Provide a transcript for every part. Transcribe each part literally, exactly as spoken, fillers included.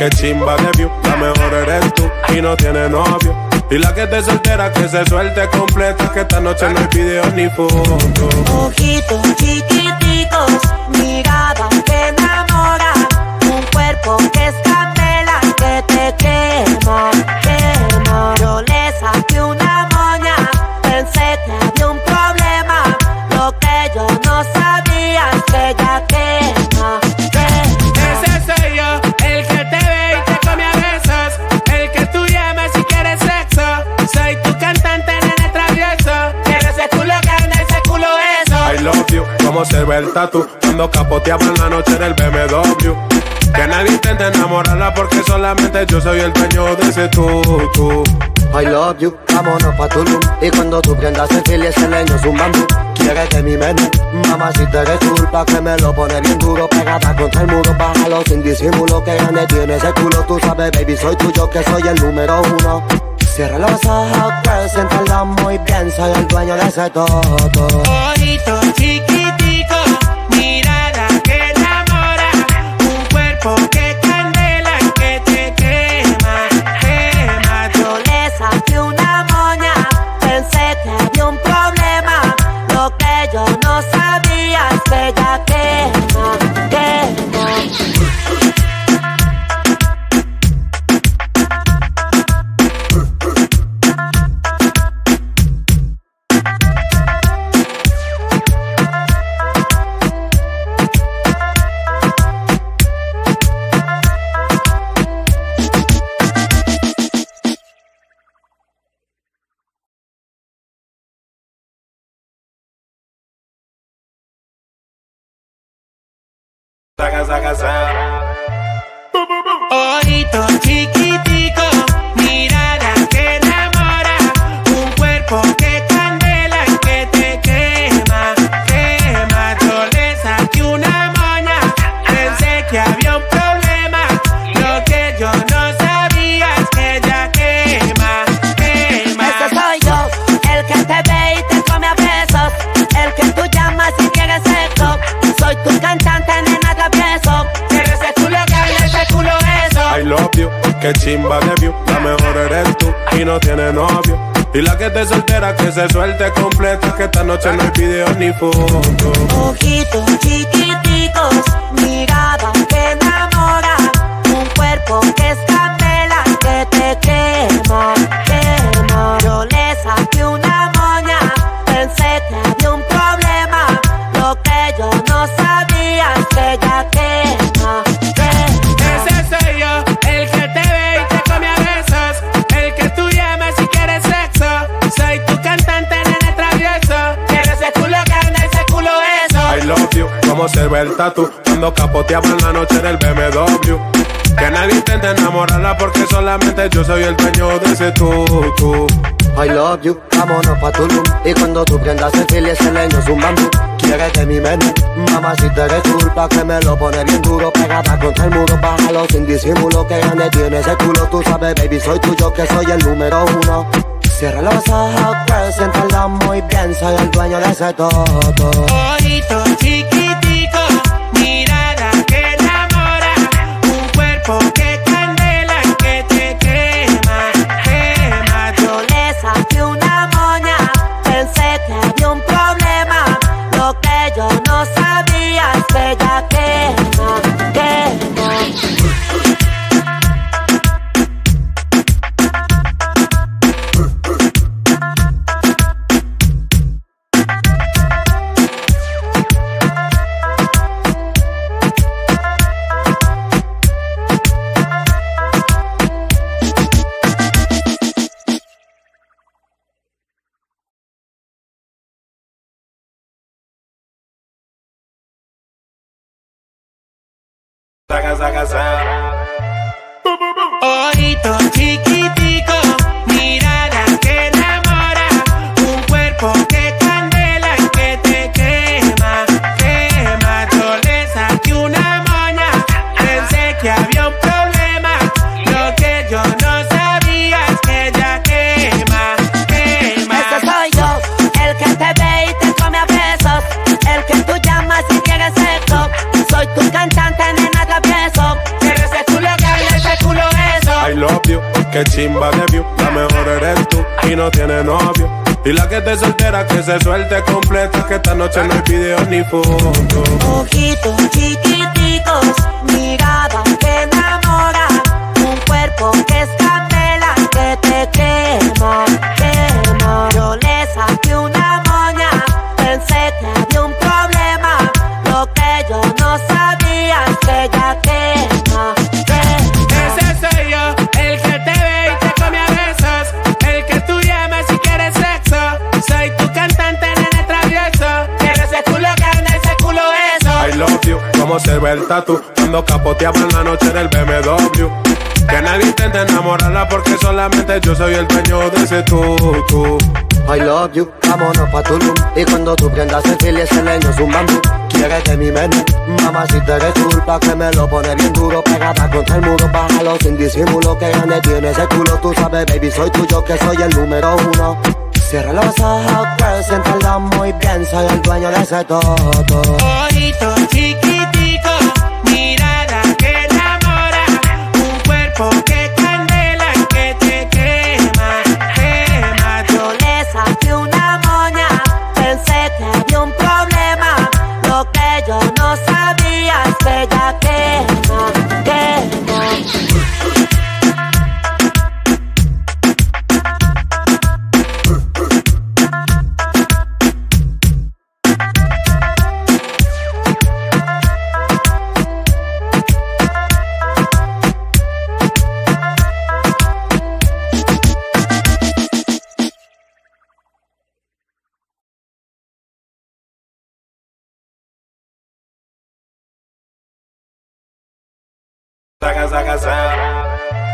qué chimba de view. La mejor eres tú y no tiene novio. Y la que te soltera que se suelte completa, que esta noche no hay video ni foto. Ojitos chiquiticos, mirada que enamora, un cuerpo que es candela, que te quema, quema. Yo le saqué una moña, pensé que había un problema, lo que yo no sabía es que ella quema, quema. Ese soy yo, el que te ve y te come a besos, el que tú llamas si quieres sexo. Soy tu cantante, nene travieso, quiero ese culo grande, ese culo eso. I love you, como se ve el tatu cuando capoteaba en la noche del B M W. Que nadie intente enamorarla porque solamente yo soy el dueño de ese tutu. I love you, vámonos pa' Tulum. Y cuando tú prendas el fil y ese leño es un bambú. Quieres de mi menú, mamá si te eres culpa que me lo pone bien duro. Pegada contra el muro, bájalo sin disimulo. Que grande tiene ese culo, tú sabes baby, soy tuyo que soy el número uno. Cierra los ojos, preséntala muy bien, soy el dueño de ese todo. Ojitos chiquiticos, mirada que enamora, un cuerpo que candela, que te quema, quema. Yo le saqué una moña, pensé que había un problema, lo que yo no sabía es que ella quema, quema. Saca, saca, saca. Ojitos chiquiticos, mirada que enamora, un cuerpo que candela, que te quema, quema. Yo le saqué una moña, pensé que había un problema, lo que yo no sabía es que ella quema, quema. Ese soy yo, el que te ve y te come a besos, el que tú llamas si quieres sexo. Soy tu cantante, nena travieso, Quiero ese culo grande, ese culo eso. I love you, qué chimba de view. La mejor eres tú y no tiene novio. Y la que te soltera que se suelte completa, que esta noche no hay video ni foto. ojitos chiquiticos, mirada que enamora, un cuerpo que es candela, que te quema, quema. Yo le saqué una moña, pensé que había un problema, lo que yo no sabía es que ella quema, quema. Ese soy yo, el que te ve y te come a besos, el que tú llamas si quieres sexo. Soy tu cantante, nene travieso, quiero ese culo grande, ese culo eso. I love you, como se ve el tatu cuando capoteaba en la noche del B M W. Que nadie intente enamorarla porque solamente yo soy el dueño de ese tutu. I love you, vámonos pa' Tulum. Y cuando tú prendas el fil y ese leño es un bambú. Quieres de mi menú, mamá si te eres culpa que me lo pone bien duro. Pegada contra el muro, bájalo sin disimulo. Que grande tiene ese culo, tú sabes baby, soy tuyo que soy el número uno. Cierra los ojos, preséntala muy bien, soy el dueño de ese todo. Ojitos chiquiticos, mirada que enamora, un cuerpo que candela, que te quema, quema. Yo le saqué una moña, pensé que había un problema, lo que yo no sabía es que ella quema, quema. Saca, saca, saca. Ojitos chiquiticos, mirada que enamora, un cuerpo que candela, que te quema, quema. Yo le saqué una moña, pensé que había un problema, lo que yo no sabía es que ella quema, quema. Ese soy yo, el que te ve y te come a besos, el que tú llamas si quieres sexo. Soy tu cantante, nena travieso, Quiero ese que chimba de view. La mejor eres tú y no tiene novio. Y la que esté soltera que se suelte completa, que esta noche no hay video ni foto. Ojitos chiquiticos, mirada que enamora, un cuerpo que es candela, que te quema, quema. Yo le saqué una moña, pensé que había un problema, lo que yo no sabía es que ella quema, quema. Ese soy yo, el que te ve y te come a besos, el que tú llamas si quieres sexo. Soy tu cantante, nene travieso, quiero ese culo grande, ese culo eso. I love you, como se ve el tatu cuando capoteaba en la noche del B M W. Que nadie intente enamorarla porque solamente yo soy el dueño de ese tutu. I love you, vámonos pa' Tulum. Y cuando tú prendas el fil y ese leño es un bambú. Quieres de mi menú, mamacita eres culpa que me lo pone bien duro. Pegada contra el muro, bájalo sin disimulo. Que grande tiene ese culo, tú sabes baby, soy tuyo que soy el número uno. Cierra los ojos, girl, siéntalo muy bien, soy el dueño de ese todo. Ojitos chiquiticos, mirada que enamora, un cuerpo que candela, que te quema, quema. Yo le saqué una moña, pensé que había un problema, lo que yo no sabía es que ella quema, quema. Saca, saca, saca.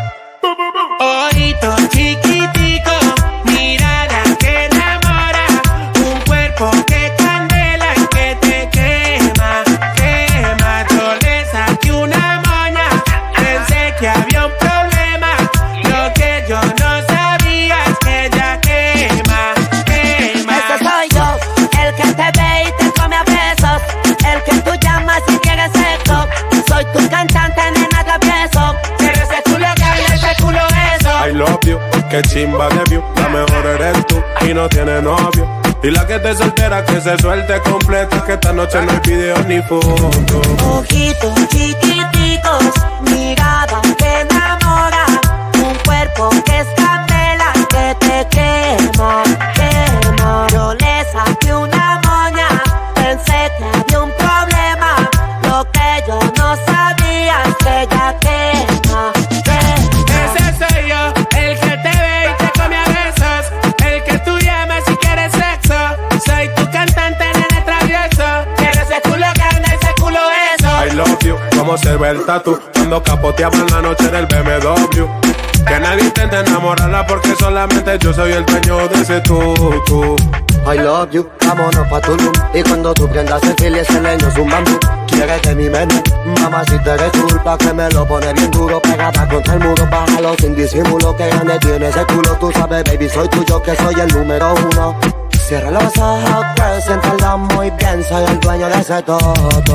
Ojitos chiquiticos, mirada que enamora, un cuerpo que candela, que te quema, quema. Yo le saqué una moña, pensé que había un problema, lo que yo no sabía es que ella quema, quema. Ese soy yo, el que te ve y te come a besos, el que tú llamas si quieres sexo. Soy tu cantante, nena travieso, Quiero ese culo grande, ese culo eso. I love you, que chimba de view. La mejor eres tú y no tiene novio. Y la que esté soltera que se suelte completa, que esta noche no hay video ni foto. ojitos chiquiticos, mirada que enamora, un cuerpo que es candela, que te quema, quema. Yo le saqué una moña, pensé que había un problema, lo que yo no sabía es que ella quema, quema. Ese soy yo, el que te ve y te come a besos, el que tú llamas si quieres sexo. Soy tu cantante, nene travieso, quiero ese culo grande, ese culo eso. I love you, como se ve el tatu cuando capoteaba en la noche del B M W. Que nadie intente enamorarla porque solamente yo soy el dueño de ese tutu. I love you, vámonos pa' Tulum. Y cuando tú prendas el fil y ese leño es un bambú. Quieres de mi menú, mamacita eres culpa que me lo pone bien duro. Pegada contra el muro, bájalo sin disimulo. Que grande tiene ese culo, tú sabes baby, soy tuyo que soy el número uno. Cierra los ojos, girl, siéntalo muy bien, soy el dueño de ese todo.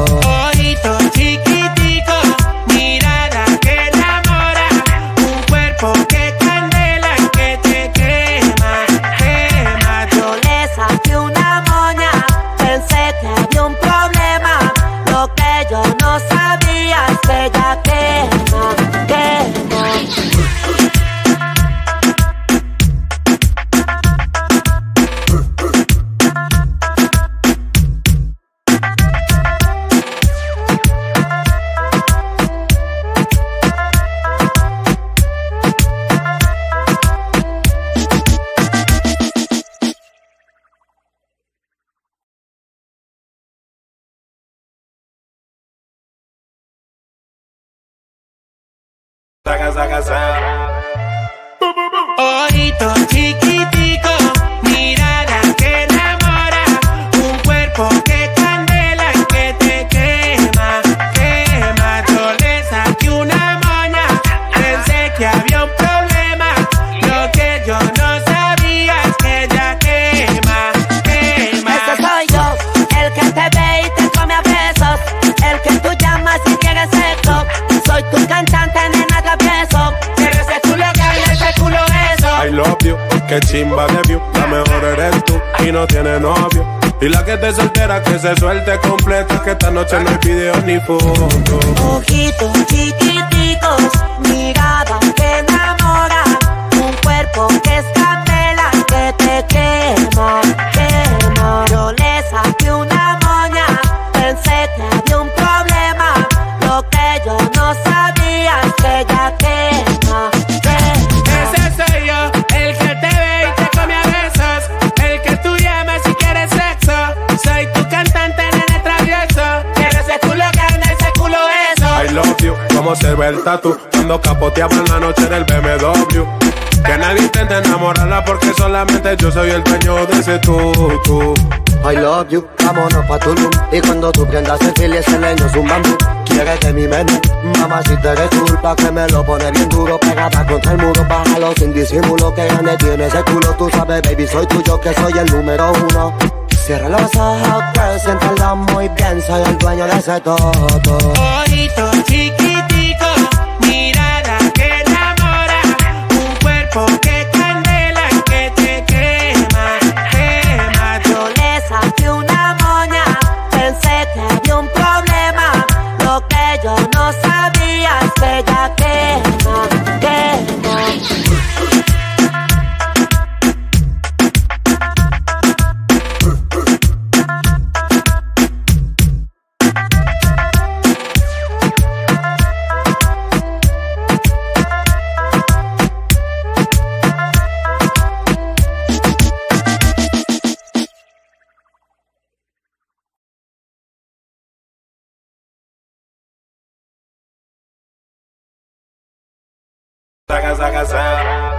Ojitos chiquiticos, mirada que enamora, un cuerpo que candela, que te quema, quema. Yo le saqué una moña, pensé que había un problema, lo que yo no sabía es que ella quema, quema. Saca, saca, saca. Ojitos chiquiticos, mirada que enamora, un cuerpo que candela, que te quema, quema. Yo le saqué una moña, pensé que había un problema, lo que yo no sabía es que ella quema, quema. Ese soy yo, el que te ve y te come a besos, el que tú llamas si quieres sexo. Soy tu cantante, nena travieso, Quiero ese culo grande, que chimba de view. La mejor eres tú y no tiene novio. Y la que te soltera que se suelte completa, que esta noche no hay video ni foto. Ojitos chiquiticos, mirada que enamora, un cuerpo que es candela, que te quema, quema. Yo le saqué una moña, pensé que había un problema, lo que yo no sabía es que ella quema, quema. Ese soy yo, el que te ve y te come a besos, el que tú llamas si quieres sexo. Soy tu cantante, nene travieso, quiero ese culo grande, ese culo eso. I love you, como se ve el tatu cuando capoteamos la noche del B M W. Que nadie intente enamorarla porque solamente yo soy el dueño de ese tutu. I love you, vámonos pa' Tulum. Y cuando tú prendas el fil y ese leño es un bambú. Quieres de mi menú, mamá si te eres culpa que me lo pone bien duro. Pegada contra el muro, bájalo sin disimulo. Que grande tiene ese culo, tú sabes baby, soy tuyo que soy el número uno. Cierra los ojos, girl, siéntalo muy bien, soy el dueño de ese todo. Ojitos chiquiticos, mirada que enamora, un cuerpo que candela, que te quema, quema. Yo le saqué una moña, pensé que había un problema, lo que yo no sabía es que ella quema, quema. Saca, saca, saca.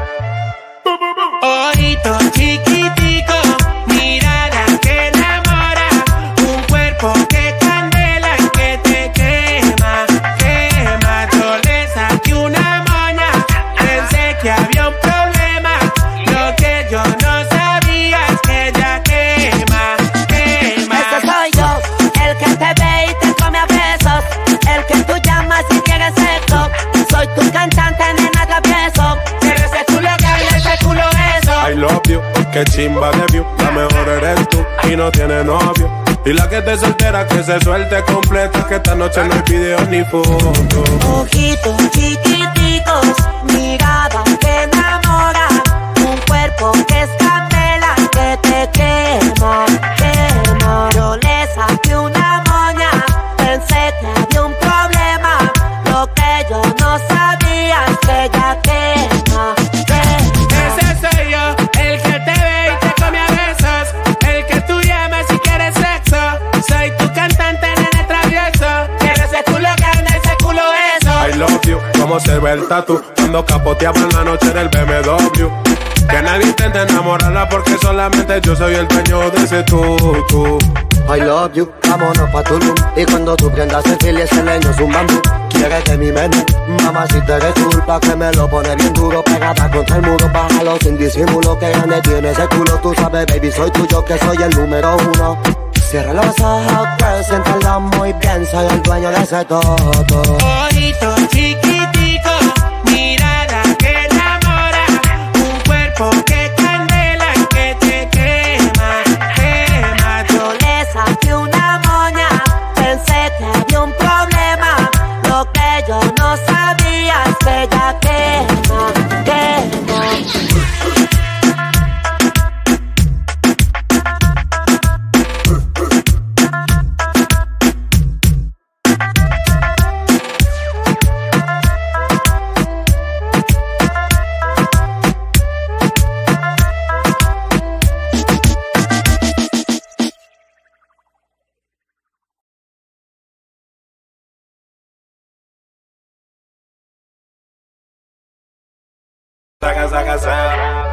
Ojitos chiquiticos, mirada que enamora, un cuerpo que candela, que te quema, quema. Yo le saqué una moña, pensé que había un problema, lo que yo no sabía es que ella quema, quema. Ese soy yo, el que te ve y te come a besos, el que tú llamas si quieres sexo. Soy tu cantante, nena travieso, Quiero ese culo grande, ese culo eso. I love you, que chimba de view. La mejor eres tú y no tiene novio. Y la que te soltera que se suelte completa, que esta noche no hay video ni foto. ojitos chiquiticos, mirada que enamora, un cuerpo que es candela, que te quema, quema. Yo le saqué una moña, pensé que había un problema, lo que yo no sabía es que ella quema, quema. Ese soy yo, el que te ve y te come a besos, el que tú llamas si quieres sexo. Soy tu cantante, nene travieso, quiero ese culo grande, ese culo eso. I love you, como se ve el tatu cuando capoteamos la noche del B M W. Que nadie intente enamorarla porque solamente yo soy el dueño de ese tutu. I love you, vámonos pa' Tulum. Y cuando tú prendas el fil y ese leño es un bambú. Quieres de mi menú, mamá si te eres culpa que me lo pone bien duro. Pegada contra el muro, bájalo sin disimulo. Que grande tiene ese culo, tú sabes baby, soy tuyo que soy el número uno. Cierra los ojos, girl, siéntalo muy bien, soy el dueño de ese todo. Ojitos chiquiticos, mirada que enamora, un cuerpo que candela, que te quema, quema. Yo le saqué una moña, pensé que había un problema, lo que yo no sabía es que ella quema, quema. Saca, saca, saca.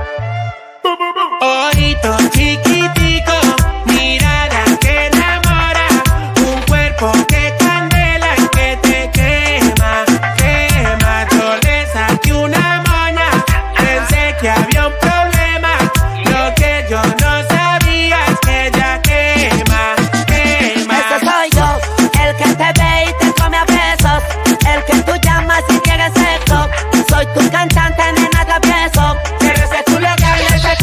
Ojitos chiquiticos, mirada que enamora, un cuerpo que candela, que te quema, quema. Yo le saqué una moña, pensé que había un problema, lo que yo no sabía es que ella quema, quema. Ese soy yo, el que te ve y te come a besos, el que tú llamas si quieres sexo. Soy tu cantante, nena travieso, Quiero ese culo grande, ese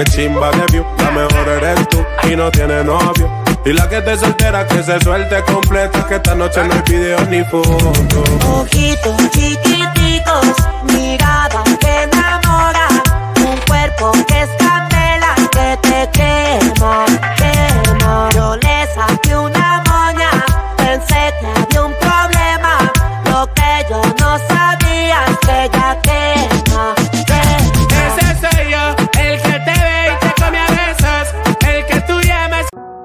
que chimba de view. La mejor eres tú y no tiene novio. Y la que esté soltera que se suelte completa, que esta noche no hay videos ni fotos. Ojitos chiquiticos, mirada que enamora, un cuerpo que es candela, que te quema, quema. Yo le saqué una moña, pensé que había un problema, lo que yo no sabía es que ella quema, quema. Ese soy yo, el que te ve y te come a besos, el que tú llamas.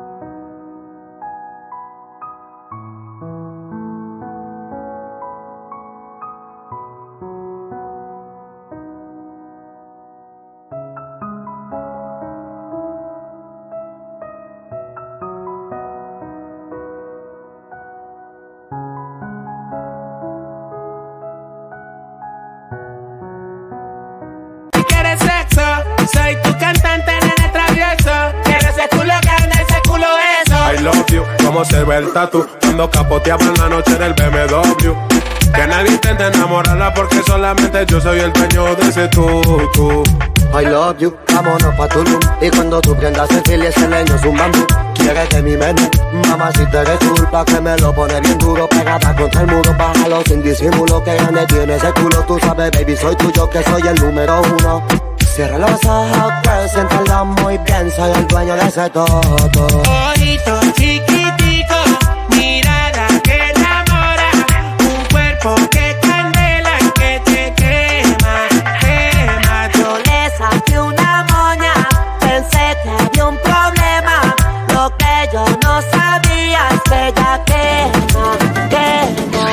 Soy tu cantante, nene travieso. Quiero ese culo grande, ese culo eso. I love you, como se ve el tatu cuando capoteaba en la noche en el B M W. Que nadie intente enamorarla porque solamente yo soy el dueño de ese tutu. I love you, vámonos pa' Tulum. Y cuando tú prendas el fil y ese leño es un bambú. Quieres de mi menú, mamacita eres culpa que me lo pone bien duro. Pegada contra el muro, bájalo sin disimulo. Que grande tiene ese culo, tú sabes baby, soy tuyo que soy el número uno. Cierra los ojos, girl, siéntalo muy bien, soy el dueño de ese todo. Ojitos chiquiticos, mirada que enamora, un cuerpo que candela, que te quema, quema. Yo le saqué una moña, pensé que había un problema, lo que yo no sabía es que ella quema, quema.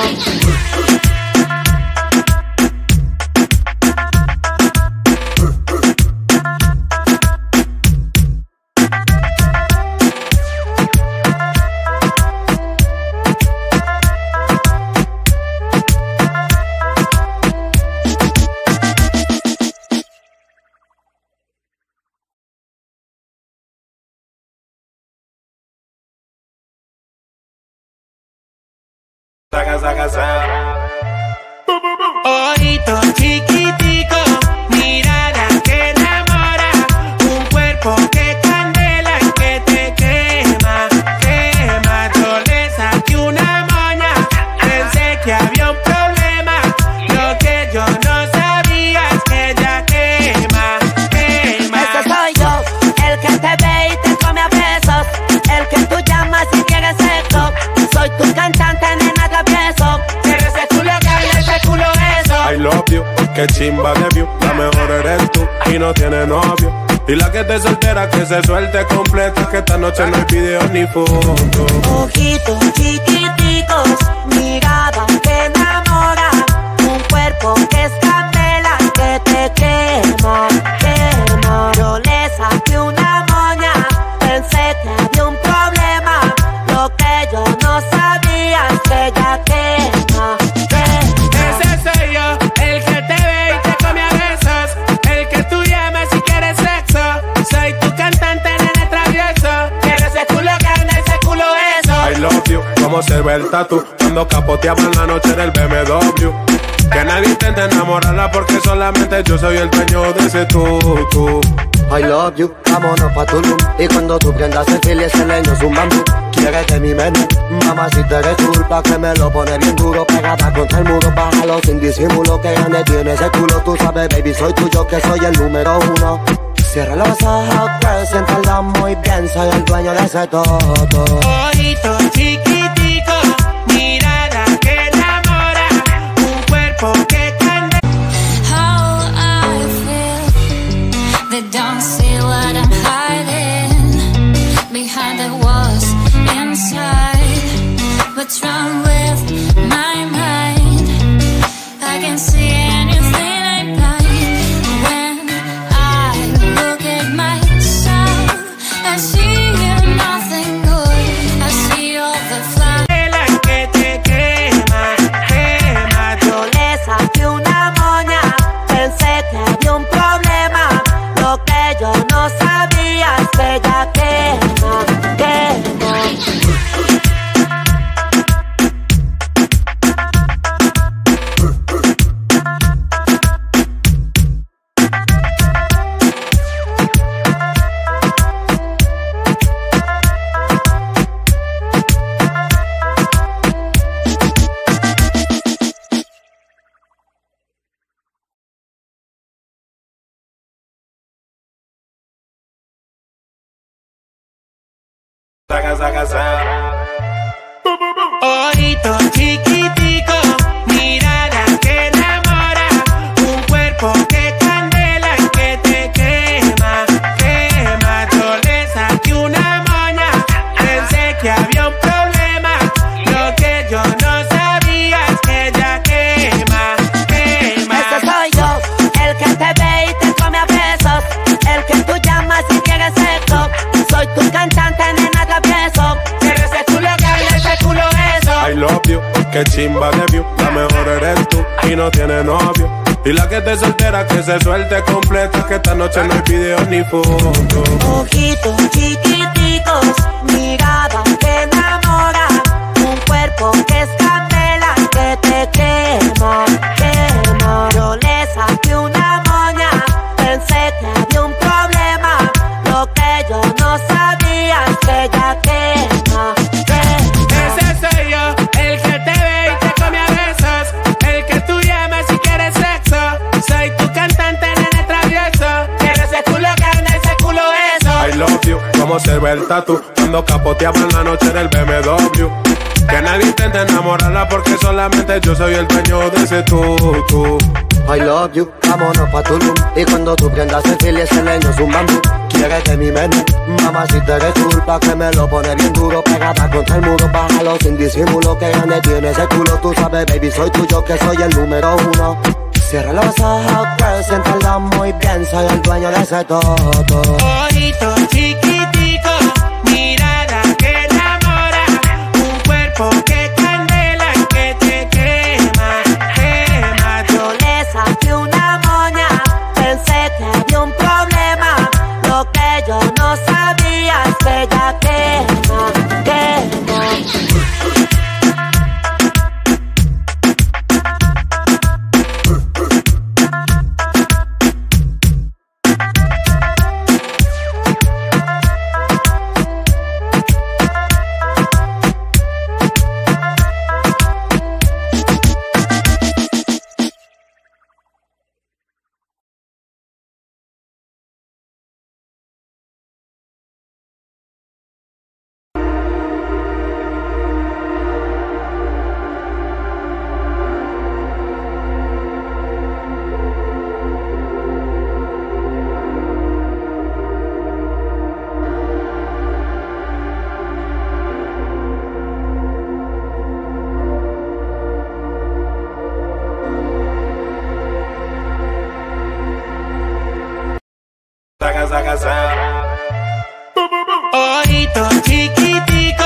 Saca, saca, saca. Ojitos chiquiticos, mirada que enamora, un cuerpo que candela, que te quema, quema. Yo le saqué una moña, pensé que había un problema, lo que yo no sabía es que ella quema, quema. Ese soy yo, el que te ve y te come a besos, el que tú llamas si quieres sexo. Soy tu cantante, nena travieso. Quiero ese culo grande, ese culo eso. I love you, que chimba de view. La mejor eres tú y no tiene novio. Y la que esté soltera que se suelte completa, que esta noche no hay videos ni fotos. Ojitos chiquiticos, mirada que enamora, un cuerpo que es candela, que te quema, quema. Yo le saqué una moña, pensé que había un problema, lo que yo no sabía es que ella quema, quema. Ese soy yo, el que te ve y te come a besos, el que tú llamas si quieres sexo. Soy tu cantante, nene travieso. Quiero ese culo grande, ese culo eso. I love you, como se ve el tatu cuando capoteaba en la noche en el B M W. Que nadie intente enamorarla porque solamente yo soy el dueño de ese tutu. I love you, vámonos pa' Tulum. Y cuando tú prendas el fil y ese leño es un bambú. Quieres de mi menú, mamacita eres culpa que me lo pone bien duro. Pegada contra el muro, bájalo sin disimulo. Que grande tiene ese culo, tú sabes baby, soy tuyo que soy el número uno. Cierra los ojos, girl, siéntalo muy bien, soy el dueño de ese todo. Ojitos chiquiticos, mirada que enamora, un cuerpo que candela. How I feel, they don't see what I'm hiding behind the walls inside. What's wrong with my mind? I can see anything I blind. When I look at myself, I see nothing good. I see all the flaws. Que te quema, quema. Yo le saqué una moña, pensé que había un problema, lo que yo no sabía es que ella quema, quema. que chimba de view. La mejor eres tú y no tiene novio. Y la que te soltera que se suelte completa, que esta noche no hay video ni foto. Ojitos chiquiticos, mirada que enamora, un cuerpo que es candela, que te quema, quema. Yo le saqué una moña, pensé que había un problema, lo que yo no sabía es que ella quema, quema. Ese soy yo, el que te ve y te come a besos, el que tú llamas si quieres sexo. Soy tu cantante, nene travieso, quiero ese culo grande, ese culo eso. I love you, como se ve el tatu cuando capoteamos la noche del B M W. Que nadie intente enamorarla porque solamente yo soy el dueño de ese tutu. I love you, vámonos pa' Tulum. Y cuando tú prendas el fil y ese leño es un bambú. Quieres de mi menú, mamá si te eres culpa que me lo pone bien duro. Pegada contra el muro, bájalo sin disimulo. Que grande tiene ese culo, tú sabes baby, soy tuyo que soy el número uno. Cierra los ojos, girl, siéntalo muy bien, soy el dueño de ese todo. Ojito chiquitico, mirada que enamora, un cuerpo que candela, que te quema, quema. Yo le saqué una moña, pensé que había un problema, lo que yo no sabía es que ella quema, quema. Ojito chiquitico,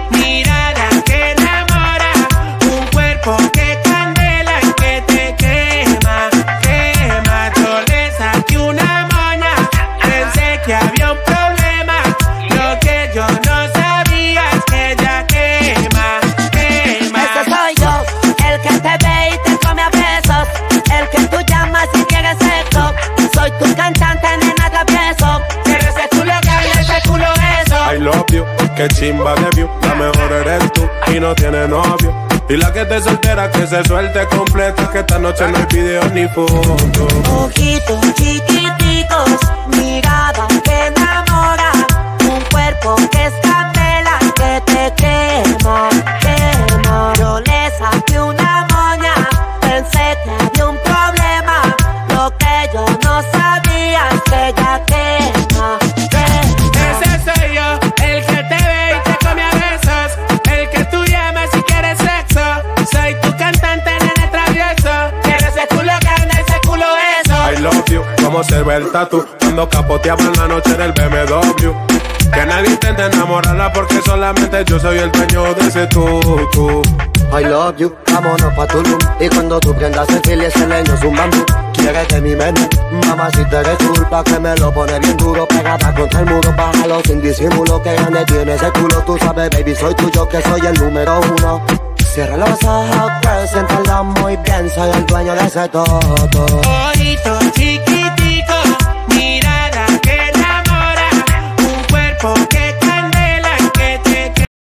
mirada que enamora, un cuerpo que candela, que te quema, quema. Yo le saqué una moña, pensé que había un problema, lo que yo no sabía es que ella quema, quema. Ese soy yo, el que te ve y te come a besos, el que tú llamas si quieres sexo. Soy tu cantante, nena travieso, Quiero ese culo grande, ese culo eso. I love you, que chimba de view. La mejor eres tú y no tiene novio. Y la que te soltera que se suelte completa, que esta noche no hay video ni foto. ojitos chiquiticos, mirada que enamora, un cuerpo que es candela, que te quema, quema. Yo le saqué una moña, pensé que había un problema, lo que yo no sabía es que ella quema, quema. Ese soy yo, el que te ve y te come a besos, el que tú llamas si quieres sexo. Soy tu cantante, nene travieso, quiero ese culo grande, ese culo eso. I love you, como se ve el tatu cuando capoteamos la noche del B M W. Que nadie intente enamorarla porque solamente yo soy el dueño de ese tutu. I love you, vámonos pa' Tulum. Y cuando tú prendas el fil y ese leño es un bambú. Quieres de mi menú, mamá si te eres culpa que me lo pone bien duro. Pegada contra el muro, bájalo sin disimulo. Que grande tiene ese culo, tú sabes baby, soy tuyo que soy el número uno. Cierra los ojos, girl, siéntalo muy bien, soy el dueño de ese todo. Ojito